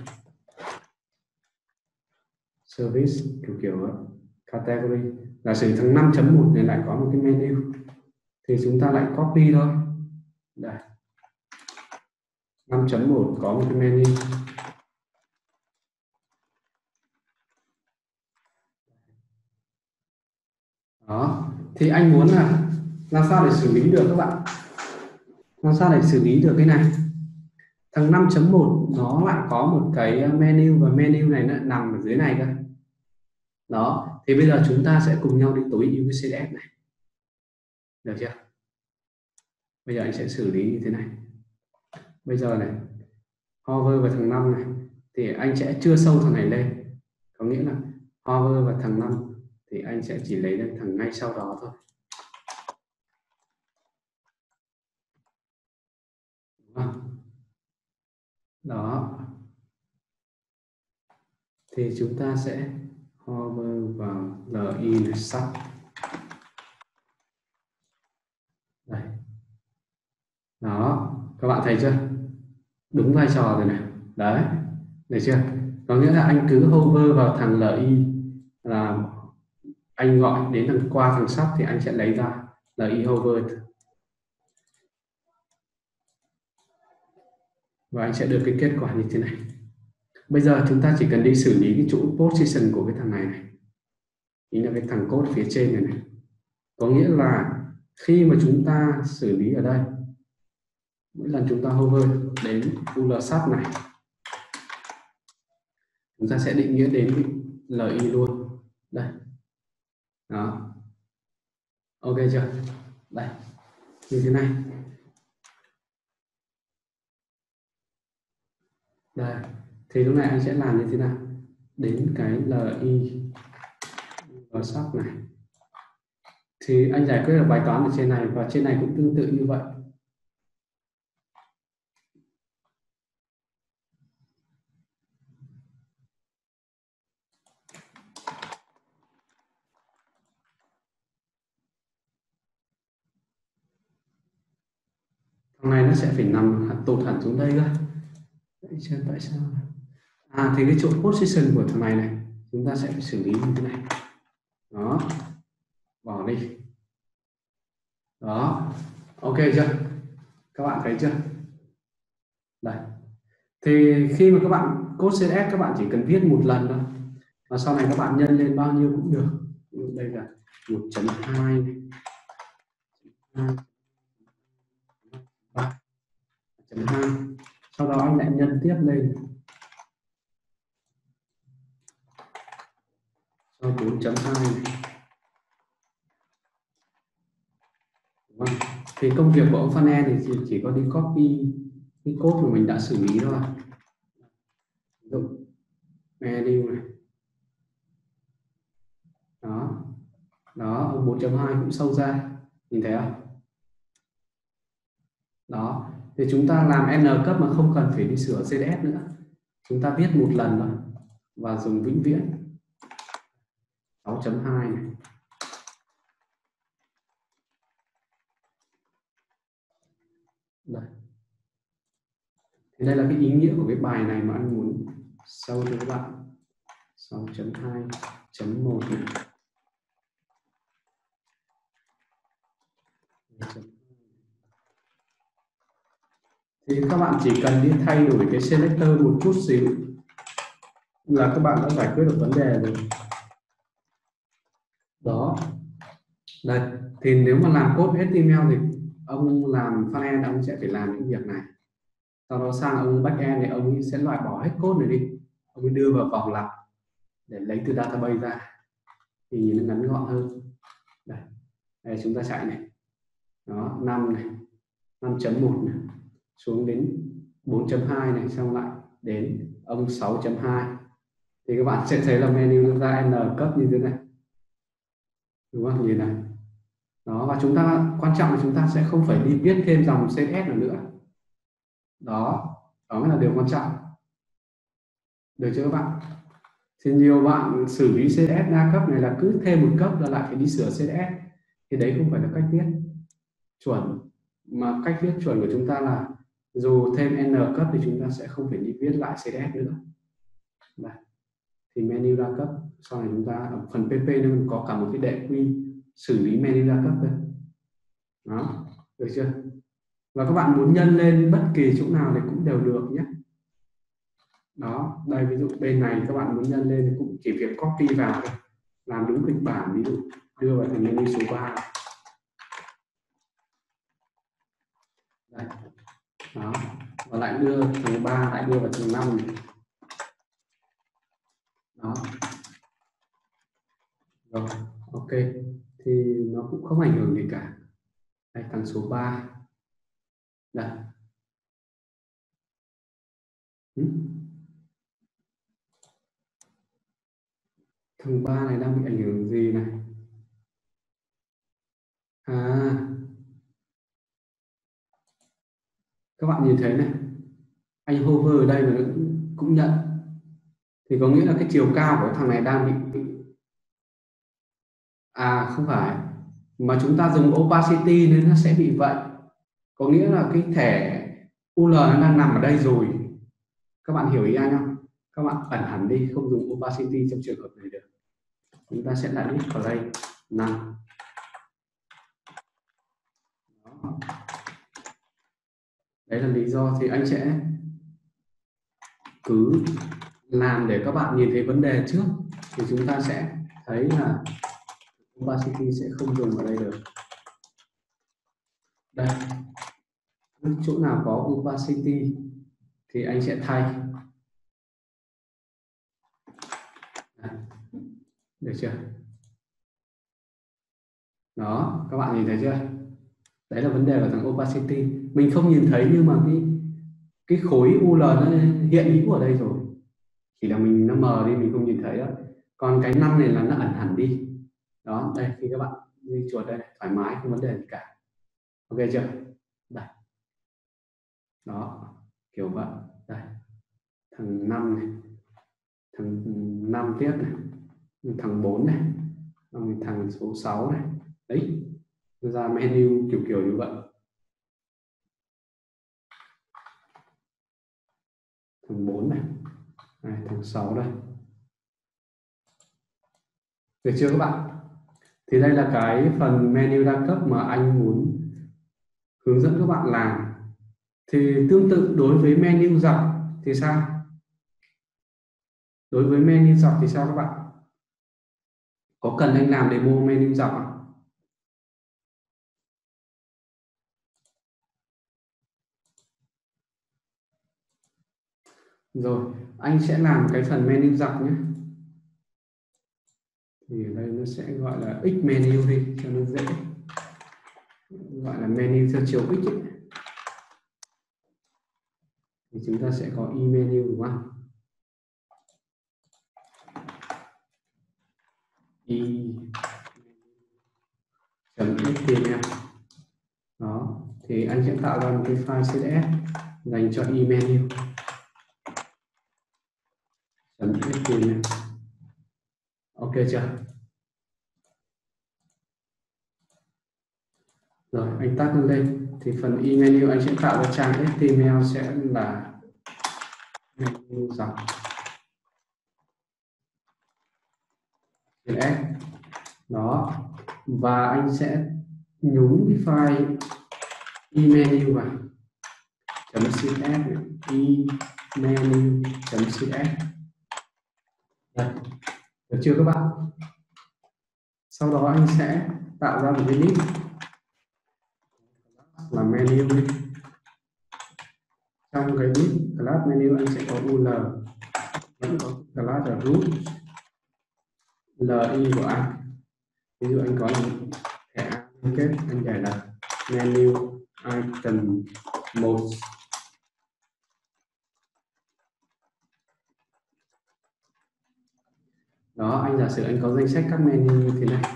Service kiểu category là sử thằng 5.1 này lại có một cái menu thì chúng ta lại copy thôi. Đây. 5.1 có một cái menu. Đó, thì anh muốn là làm sao để xử lý được các bạn? Làm sao để xử lý được cái này? Thằng 5.1 nó lại có một cái menu và menu này nó nằm ở dưới này cơ. Đó, thì bây giờ chúng ta sẽ cùng nhau đi tối ưu cái CSS này. Được chưa? Bây giờ anh sẽ xử lý như thế này. Bây giờ này, hover vào thằng 5 này thì anh sẽ chưa sâu thằng này lên, có nghĩa là hover vào thằng 5 thì anh sẽ chỉ lấy lên thằng ngay sau đó thôi. Đó, thì chúng ta sẽ hover vào LI này, sub. Đây. Đó, các bạn thấy chưa? Đúng vai trò rồi này. Đấy, được chưa? Có nghĩa là anh cứ hover vào thằng LI là anh gọi đến thằng qua thằng sub thì anh sẽ lấy ra LI hover và anh sẽ được cái kết quả như thế này. Bây giờ chúng ta chỉ cần đi xử lý cái chỗ position của cái thằng này, chính là cái thằng code phía trên này. Có nghĩa là khi mà chúng ta xử lý ở đây, mỗi lần chúng ta hover đến UL sub này, chúng ta sẽ định nghĩa đến LI luôn. Đây. Đó. Ok chưa? Đây. Như thế này. Đây. Thì lúc này anh sẽ làm như thế nào? Đến cái LI sub này. Thì anh giải quyết được bài toán ở trên này, và trên này cũng tương tự như vậy. Thằng này nó sẽ phải nằm tụt hẳn xuống đây cơ. Tại sao? Thì cái chỗ position của thằng này này chúng ta sẽ phải xử lý như thế này. Đó, bỏ đi. Đó, ok chưa? Các bạn thấy chưa? Đây. Thì khi mà các bạn code CSS các bạn chỉ cần viết một lần thôi, và sau này các bạn nhân lên bao nhiêu cũng được. Đây là 1.2 này, 3.2. Sau đó anh lại nhân tiếp lên cho 4.2 này. Đúng không? Thì công việc của ông Funnel thì chỉ có đi copy cái code mà mình đã xử lý thôi. Menu này. Đó. Đó, 4.2 cũng sâu ra. Nhìn thấy không? Đó. Thì chúng ta làm N cấp mà không cần phải đi sửa CSS nữa. Chúng ta viết một lần thôi và dùng vĩnh viễn. 6.2 này. Đây. Thì đây là cái ý nghĩa của cái bài này mà anh muốn sâu cho các bạn. 6.2.1 này. Thì các bạn chỉ cần đi thay đổi cái selector một chút xíu là các bạn đã giải quyết được vấn đề rồi. Đó. Đây, thì nếu mà làm code HTML thì ông làm frontend ông sẽ phải làm những việc này. Sau đó sang ông backend thì ông sẽ loại bỏ hết code này đi, ông mới đưa vào vòng lặp để lấy từ database ra thì nhìn nó ngắn gọn hơn. Đây, đây chúng ta chạy này. Đó, 5 này, 5.1 này, xuống đến 4.2 này, xong lại đến ông 6.2 thì các bạn sẽ thấy là menu ra N cấp như thế này, đúng không? Nhìn này. Đó, và chúng ta quan trọng là chúng ta sẽ không phải đi viết thêm dòng CSS nữa. Đó, đó mới là điều quan trọng. Được chưa các bạn? Thì nhiều bạn xử lý CSS đa cấp này là cứ thêm một cấp là lại phải đi sửa CSS, thì đấy không phải là cách viết chuẩn. Mà cách viết chuẩn của chúng ta là dù thêm n cấp thì chúng ta sẽ không phải đi viết lại CSS nữa. Đây. Thì menu đa cấp, sau này chúng ta ở phần PP nó có cả một cái đệ quy xử lý menu đa cấp thôi. Đó, được chưa? Và các bạn muốn nhân lên bất kỳ chỗ nào thì cũng đều được nhé. Đó, đây ví dụ bên này các bạn muốn nhân lên thì cũng chỉ việc copy vào thôi, làm đúng kịch bản, ví dụ đưa vào thành menu số 3. Đây. Đó, và lại đưa thằng 3 lại đưa vào thằng 5 này. Đó. Rồi, ok. Thì nó cũng không ảnh hưởng gì cả. Đây, thằng số 3. Đây. Thằng 3 này đang bị ảnh hưởng gì này? Các bạn nhìn thấy này, anh hover ở đây mà cũng nhận, thì có nghĩa là cái chiều cao của thằng này đang bị không phải, mà chúng ta dùng opacity nên nó sẽ bị vậy. Có nghĩa là cái thẻ UL nó đang nằm ở đây rồi. Các bạn hiểu ý anh không? Các bạn ẩn hẳn đi, không dùng opacity trong trường hợp này được. Chúng ta sẽ lại display 5. Đấy là lý do. Thì anh sẽ cứ làm để các bạn nhìn thấy vấn đề trước, thì chúng ta sẽ thấy là opacity sẽ không dùng ở đây được. Đây, chỗ nào có opacity thì anh sẽ thay. Được chưa? Đó, các bạn nhìn thấy chưa? Đấy là vấn đề của thằng opacity. Mình không nhìn thấy nhưng mà cái khối UL nó hiện hữu ở đây rồi. Chỉ là nó mờ đi, mình không nhìn thấy đó. Còn cái 5 này là nó ẩn hẳn đi. Đó, đây khi các bạn đi chuột đây, thoải mái, không vấn đề gì cả. Ok chưa? Đây. Đó, kiểu vậy. Đây. Thằng 5 này, thằng 5 tiếp này, thằng 4 này, thằng số 6 này. Đấy, ra menu kiểu như vậy. Thằng 4 này, thằng 6 đây. Được chưa các bạn? Thì đây là cái phần menu đa cấp mà anh muốn hướng dẫn các bạn làm. Thì tương tự đối với menu dọc thì sao? Đối với menu dọc thì sao các bạn? Có cần anh làm demo menu dọc không? Rồi, anh sẽ làm cái phần menu dọc nhé. Thì ở đây nó sẽ gọi là x menu đi cho nó dễ. Gọi là menu theo chiều x ấy. Thì chúng ta sẽ có e menu đúng không? e.html. Đó, thì anh sẽ tạo ra một cái file CSS dành cho e menu. .html. Ok chưa? Rồi, anh tắt nó lên. Thì phần e menu anh sẽ tạo ra trang HTML sẽ là menu dọc CSS. Đó, và anh sẽ nhúng cái file e-menu vào .css e-menu.css. Đây, được chưa các bạn? Sau đó anh sẽ tạo ra một cái list là menu đi. Trong cái list class menu anh sẽ có ul, vẫn có class là root li của anh. Ví dụ anh có thẻ liên kết, anh để là menu item most. Đó, anh giả sử anh có danh sách các menu như thế này.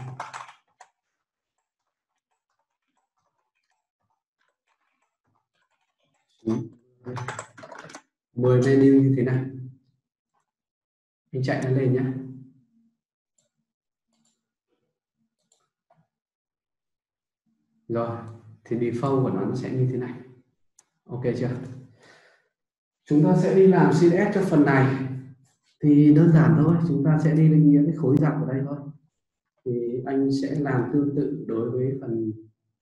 Đấy. 10 menu như thế này. Anh chạy nó lên nhé. Rồi, thì default của nó sẽ như thế này. Ok chưa? Chúng ta sẽ đi làm CSS cho phần này. Thì đơn giản thôi, chúng ta sẽ đi định nghĩa cái khối dọc ở đây thôi. Thì anh sẽ làm tương tự đối với phần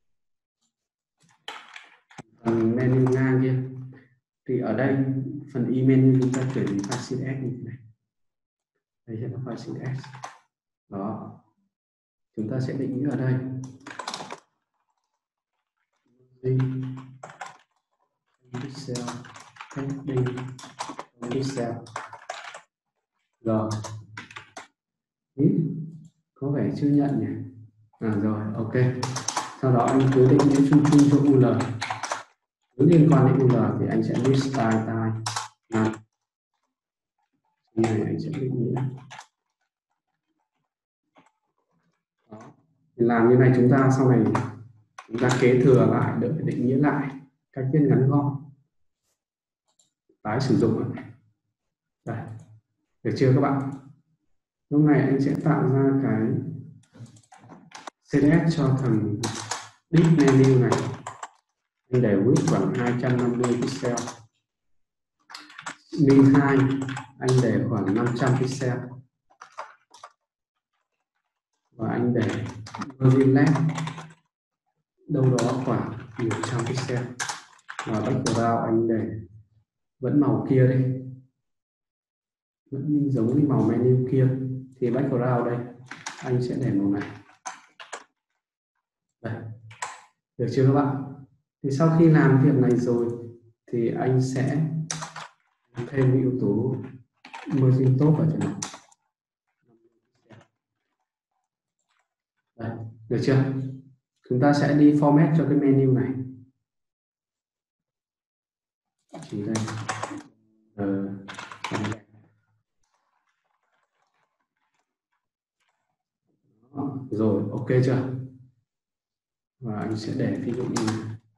menu ngang kia. Thì ở đây phần e-menu chúng ta chuyển đến file CSS như thế này. Đây sẽ là file CSS. Đó, chúng ta sẽ định nghĩa ở đây pixel heading pixel. Rồi, có vẻ chưa nhận nhỉ? Rồi, ok. Sau đó anh cứ định nghĩa chung chung cho UL. Nếu liên quan đến UL thì anh sẽ list style này, anh sẽ định nghĩa. Đó. Làm như này chúng ta sau này chúng ta kế thừa lại, đợi định nghĩa lại cách viết ngắn gọn, tái sử dụng. Đây, được chưa các bạn? Lúc này anh sẽ tạo ra cái CSS cho thằng div menu này. Anh để width khoảng 250 pixel, min 2 anh để khoảng 500 pixel, và anh để margin left đâu đó khoảng 100 pixel, và background anh để vẫn màu kia đây, vẫn giống như màu menu kia, thì background đây anh sẽ để màu này. Đây, được chưa các bạn? Thì sau khi làm việc này rồi thì anh sẽ thêm yếu tố margin top vào cho nó. Đây, được chưa? Chúng ta sẽ đi format cho cái menu này. Chỉ đây. Rồi, ok chưa? Và anh sẽ để ví dụ như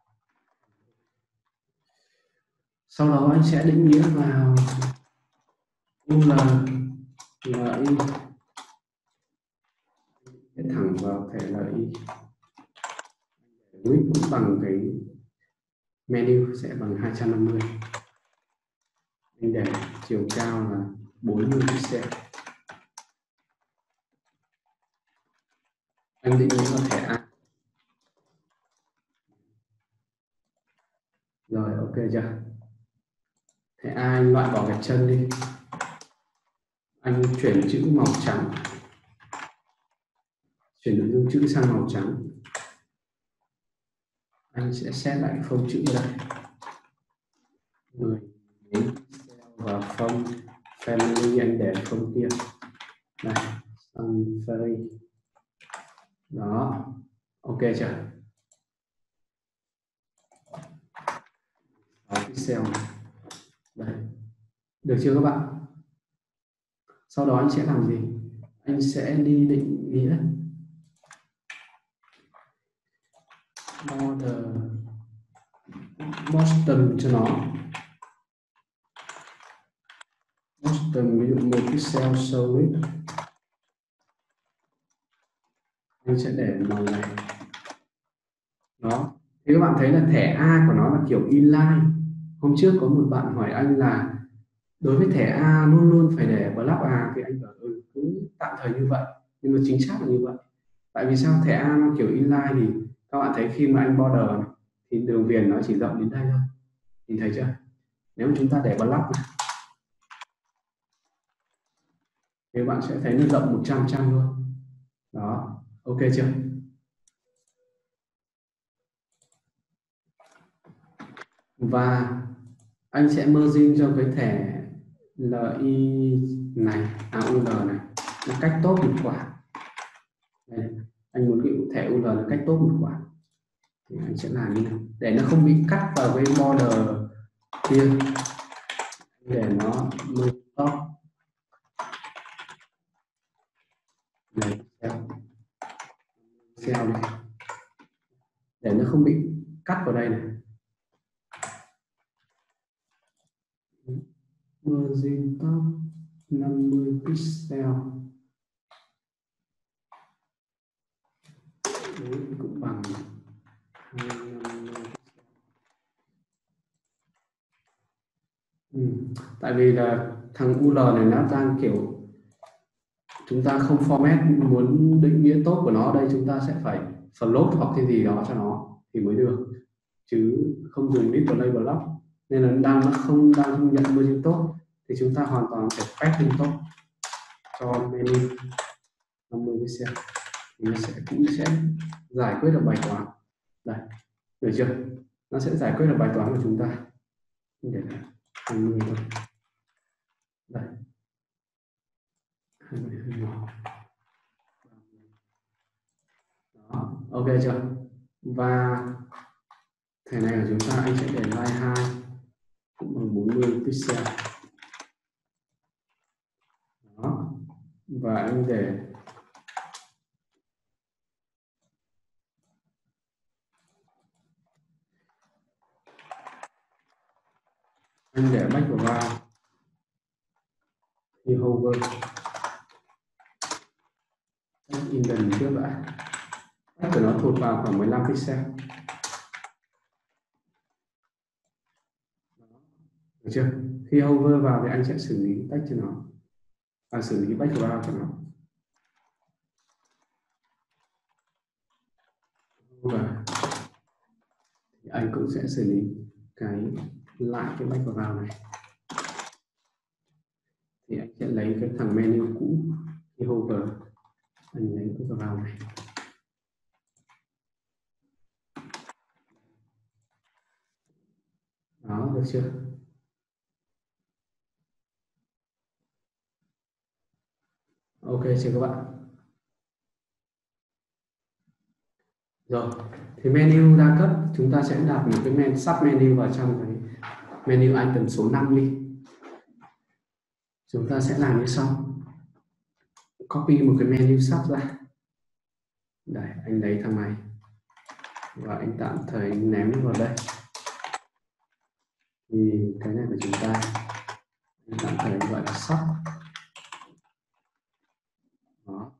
sau đó anh sẽ định nghĩa vào UL là y, thẳng vào thể là y, width cũng bằng cái menu sẽ bằng 250, anh để chiều cao là 40 pixel, anh định nghĩa vào thẻ A. Rồi, ok chưa? Thẻ A anh loại bỏ gạch chân đi, anh chuyển chữ màu trắng, chuyển nội dung chữ sang màu trắng. Anh sẽ set lại phông chữ ở đây 10 pixel, và phông family anh để phông kia đây, family. Đó, ok chưa? 6 pixel đây, được chưa các bạn? Sau đó anh sẽ làm gì? Anh sẽ đi định nghĩa border bottom cho nó, bottom ví dụ 1 pixel solid, anh sẽ để màu này. Đó, thì các bạn thấy là thẻ A của nó là kiểu inline. Hôm trước có một bạn hỏi anh là đối với thẻ A luôn luôn phải để black A, thì anh bảo cứ tạm thời như vậy, nhưng mà chính xác là như vậy. Tại vì sao? Thẻ A nó kiểu inline thì các bạn thấy khi mà anh border này, thì đường viền nó chỉ rộng đến đây thôi, nhìn thấy chưa? Nếu mà chúng ta để black này, thì bạn sẽ thấy nó rộng 100 luôn. Đó, ok chưa? Và anh sẽ merging cho cái thẻ LI này, UL này, nó cách tốt một quả. Đây, anh muốn cái thẻ UL nó cách tốt một quả, thì anh sẽ làm như này để nó không bị cắt vào cái border kia, để nó move top này, cell này, để nó không bị cắt vào đây này. Margin top 50 pixel, đấy cũng bằng 250. Tại vì là thằng UL này nó đang kiểu chúng ta không format, muốn định nghĩa tốt của nó ở đây chúng ta sẽ phải float hoặc cái gì đó cho nó thì mới được, chứ không dùng display block, nên là nó không đang nhận margin tốt, thì chúng ta hoàn toàn phải padding tốt cho menu 50 pixel, thì nó cũng sẽ giải quyết được bài toán. Đây, được chưa? Nó sẽ giải quyết được bài toán của chúng ta. Để 20 thôi. Đây, 20 hơi nhỏ. Đó, ok chưa? Và thẻ này của chúng ta anh sẽ để line 2 cũng bằng 40 pixel. Đó. Và anh để background khi hover indent trước đã. Cách của nó thụt vào khoảng 15 pixel. Được chưa? Khi hover vào thì anh sẽ xử lý text cho nó, xử lý background cho nó. Và anh cũng sẽ xử lý lại cái background này. Thì anh sẽ lấy cái thằng menu cũ khi hover, anh lấy background này. Đó, được chưa? Ok chưa các bạn? Rồi, thì menu đa cấp chúng ta sẽ đặt một cái sub menu vào trong cái menu item số 5 đi. Chúng ta sẽ làm như sau. Copy một cái menu sub ra. Đây, anh lấy thằng này và anh tạm thời ném vào đây. Thì cái này của chúng ta anh tạm thời gọi là sub. Đó.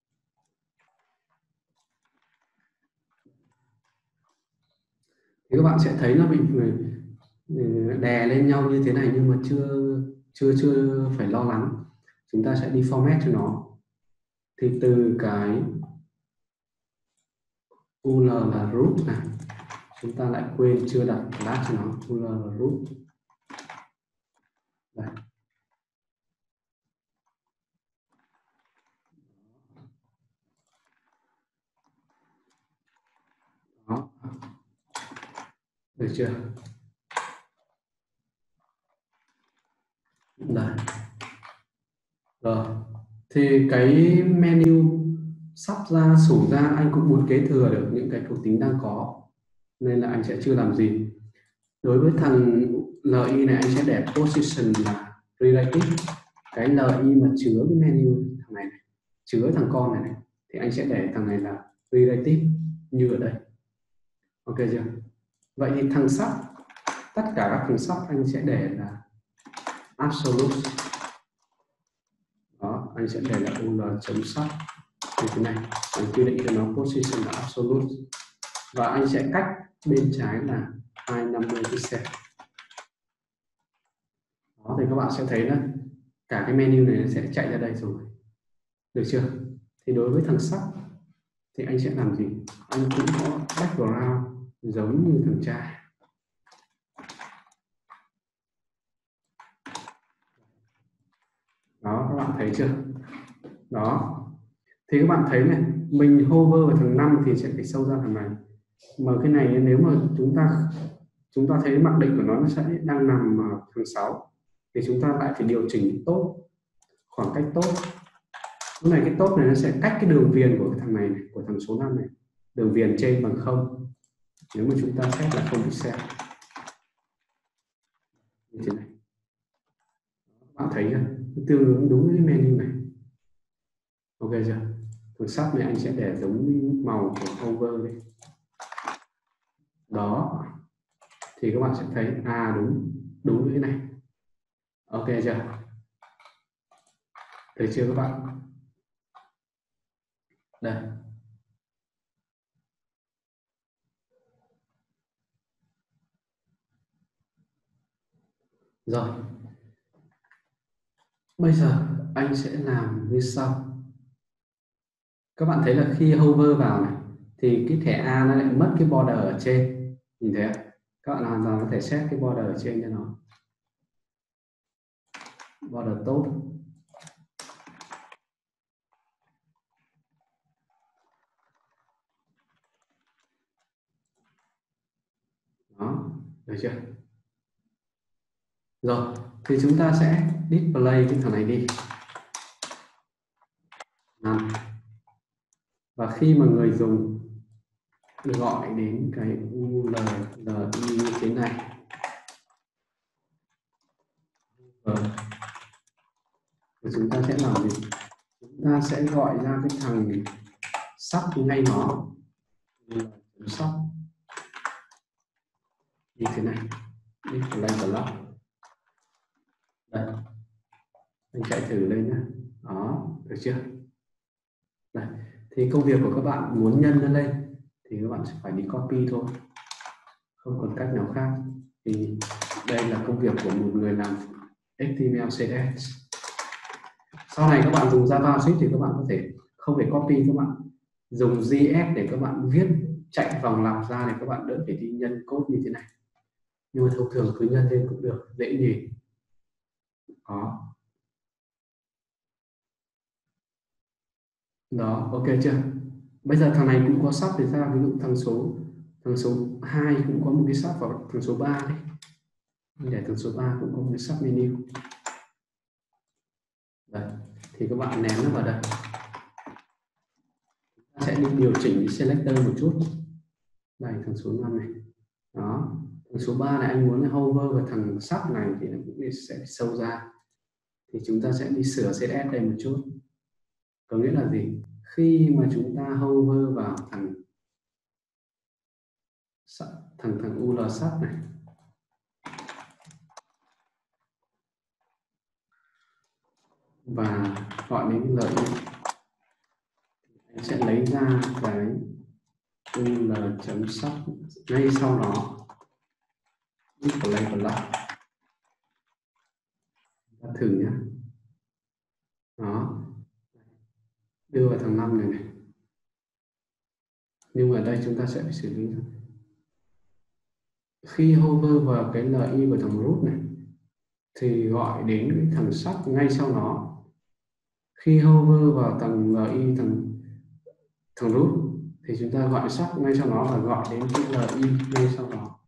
Thì các bạn sẽ thấy nó bị đè lên nhau như thế này, nhưng mà chưa phải lo lắng. Chúng ta sẽ đi format cho nó. Thì từ cái UL là root này, chúng ta lại quên chưa đặt class cho nó. UL là root. Đây. Đó. Được chưa? Đây. Rồi. Thì cái menu sắp ra sủ ra anh cũng muốn kế thừa được những cái thuộc tính đang có, nên là anh sẽ chưa làm gì. Đối với thằng LI này anh sẽ để position là relative. Cái LI mà chứa cái menu thằng này, chứa thằng con này, thì anh sẽ để thằng này là relative như ở đây. Ok chưa? Vậy thì thằng sub, tất cả các thằng sub anh sẽ để là absolute. Đó, anh sẽ để là ul.sub như thế này. Anh quy định cho nó position là absolute. Và anh sẽ cách bên trái là 250 pixel. Đó, thì các bạn sẽ thấy là cả cái menu này nó sẽ chạy ra đây rồi. Được chưa? Thì đối với thằng sub thì anh sẽ làm gì? Anh cũng có background giống như thằng trai. Đó, các bạn thấy chưa? Đó. Thì các bạn thấy này, mình hover vào thằng 5 thì sẽ phải sâu ra thằng này. Mà cái này nếu mà chúng ta thấy mặc định của nó sẽ đang nằm ở thằng 6 thì chúng ta lại phải điều chỉnh tốt, khoảng cách tốt. Lúc này cái tốt này nó sẽ cách cái đường viền của cái thằng này, của thằng số 5 này, đường viền trên bằng 0. Nếu mà chúng ta xét là 0 pixel như thế này, các bạn thấy chưa? Tương ứng đúng với menu này. Ok chưa? Thằng sub này anh sẽ để giống màu của hover đây. Đó, thì các bạn sẽ thấy đúng như thế này. Ok chưa? Thấy chưa các bạn? Đây. Rồi. Bây giờ anh sẽ làm như sau. Các bạn thấy là khi hover vào này thì cái thẻ A nó lại mất cái border ở trên. Nhìn thấy không? Các bạn hoàn toàn có thể set cái border ở trên cho nó. Border tốt. Đó, được chưa? Rồi, thì chúng ta sẽ display cái thằng này đi. Và khi mà người dùng gọi đến cái ULI như thế này. Thì chúng ta sẽ làm gì? Chúng ta sẽ gọi ra cái thằng sắp ngay nó sắp như thế này, display block. Đây, mình chạy thử lên nhé. Đó, được chưa? Đây, thì công việc của các bạn muốn nhân nó lên thì các bạn sẽ phải đi copy thôi, không còn cách nào khác. Thì đây là công việc của một người làm HTML CSS. Sau này các bạn dùng JavaScript thì các bạn có thể không phải copy, các bạn dùng JS để các bạn viết chạy vòng lặp ra để các bạn đỡ phải đi nhân code như thế này. Nhưng mà thông thường cứ nhân lên cũng được, dễ nhìn. Đó. Đó, ok chưa? Bây giờ thằng này cũng có sub để ra, ví dụ thằng số 2 cũng có một cái sub, vào thằng số 3 đấy. Để thằng số 3 cũng có một cái sub menu. Đấy, thì các bạn ném nó vào đây. Sẽ đi điều chỉnh cái selector một chút. Đây, thằng số 5 này. Đó, thằng số 3 này anh muốn hover vào thằng sub này thì nó cũng sẽ sâu ra. Thì chúng ta sẽ đi sửa CSS đây một chút. Có nghĩa là gì? Khi mà chúng ta hover vào thằng UL sub này, và gọi đến lợi anh sẽ lấy ra cái UL.sub ngay sau đó display block. Ta thử nhé. Đó, đưa vào thằng 5 này. Nhưng mà ở đây chúng ta sẽ phải xử lý. Khi hover vào cái LI của thằng root này thì gọi đến cái thằng sub ngay sau đó. Khi hover vào thằng LI thằng root thì chúng ta gọi sub ngay sau đó và gọi đến cái LI ngay sau đó.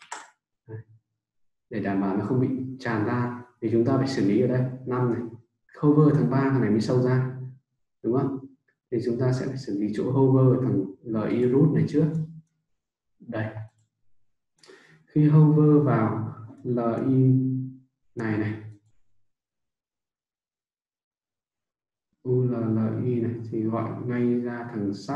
Để đảm bảo nó không bị tràn ra thì chúng ta phải xử lý ở đây 5 này, hover thằng 3 thằng này mới sâu ra, đúng không? Thì chúng ta sẽ phải xử lý chỗ hover thằng LI root này trước. Đây, khi hover vào LI này ULLI này thì gọi ngay ra thằng sub.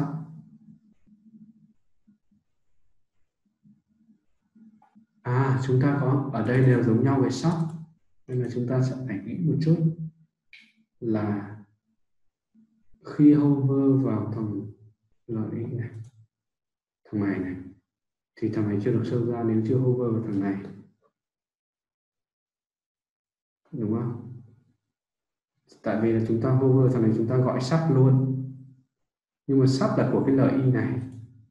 Chúng ta có ở đây đều giống nhau với sub, nên là chúng ta sẽ phải nghĩ một chút là khi hover vào thằng LI này, thằng này thì thằng này chưa được sâu ra nếu chưa hover vào thằng này, đúng không? Tại vì là chúng ta hover thằng này chúng ta gọi sub luôn, nhưng mà sub là của cái LI này.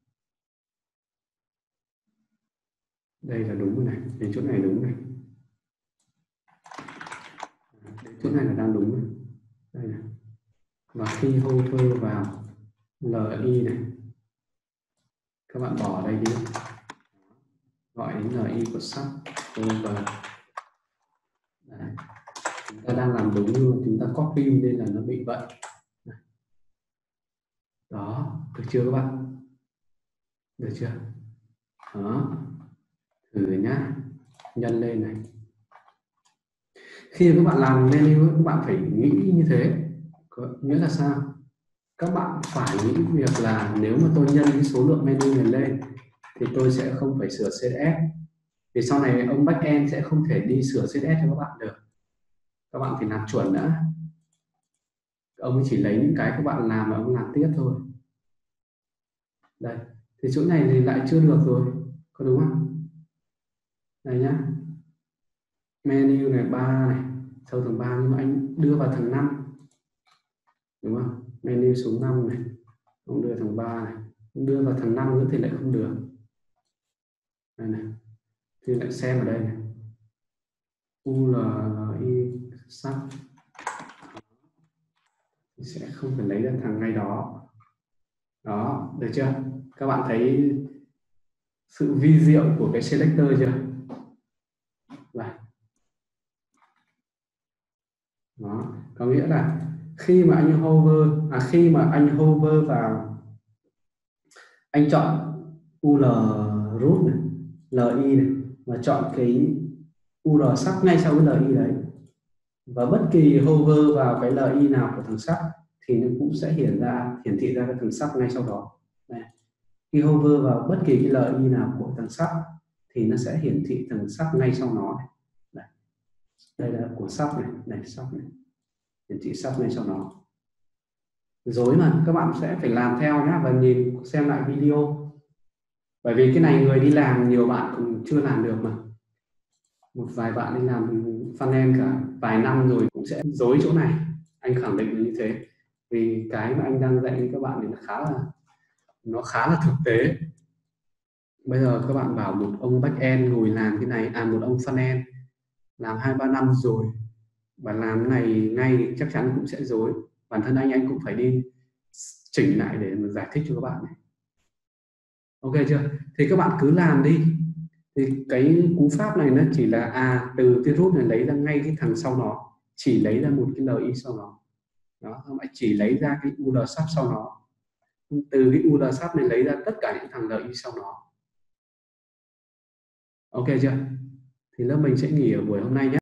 Đây là đúng rồi này, đến chỗ này đúng này, đến chỗ này là đang đúng này. Đây này. Và khi hover vào LI này, các bạn bỏ ở đây đi, gọi đến LI của sub hover. Đấy. Chúng ta đang làm đúng nhưng mà chúng ta copy nên là nó bị vậy. Đó, được chưa các bạn? Được chưa? Đó, thử nhá, nhân lên này. Khi các bạn làm menu các bạn phải nghĩ như thế. Có nghĩa là sao? Các bạn phải nghĩ việc là nếu mà tôi nhân cái số lượng menu này lên thì tôi sẽ không phải sửa CSS. Thì sau này ông backend sẽ không thể đi sửa CSS cho các bạn được. Các bạn phải làm chuẩn đã. Ông chỉ lấy những cái các bạn làm và ông làm tiếp thôi. Đây, thì chỗ này thì lại chưa được rồi, có đúng không? Đây nhá, menu này 3 này, sâu thằng 3 nhưng mà anh đưa vào thằng 5, đúng không? Menu số 5 này, ông đưa thằng 3 này, ông đưa vào thằng 5 nữa thì lại không được. Đây này, thì lại xem ở đây này, ULI sub sẽ không phải lấy ra thằng ngay đó. Đó, được chưa? Các bạn thấy sự vi diệu của cái selector chưa? Đây. Đó, có nghĩa là khi mà anh hover vào, anh chọn UL root này, LI này, và chọn cái UR sub ngay sau cái LI đấy, và bất kỳ hover vào cái LI nào của thằng sub thì nó cũng sẽ hiển thị ra cái thằng sub ngay sau đó. Đây. Khi hover vào bất kỳ cái LI nào của thằng sub thì nó sẽ hiển thị thằng sub ngay sau nó này. Đây là của sub này, sub này, hiển thị sub ngay sau nó. Dối mà các bạn sẽ phải làm theo nhé, và nhìn xem lại video, bởi vì cái này người đi làm nhiều bạn cũng chưa làm được mà. Một vài bạn đi làm funnel cả vài năm rồi cũng sẽ dối chỗ này, anh khẳng định là như thế, vì cái mà anh đang dạy các bạn thì nó khá là thực tế. Bây giờ các bạn bảo một ông back end ngồi làm cái này, một ông funnel làm 2-3 năm rồi và làm cái này ngay thì chắc chắn cũng sẽ dối. Bản thân anh cũng phải đi chỉnh lại để mà giải thích cho các bạn này. Ok chưa? Thì các bạn cứ làm đi. Thì cái cú pháp này nó chỉ là từ cái root này lấy ra ngay cái thằng sau nó, chỉ lấy ra một cái LI sau nó. Đó, không phải chỉ lấy ra cái UL sub sau nó. Từ cái UL sub này lấy ra tất cả những thằng LI sau nó. Ok chưa? Thì lớp mình sẽ nghỉ ở buổi hôm nay nhé.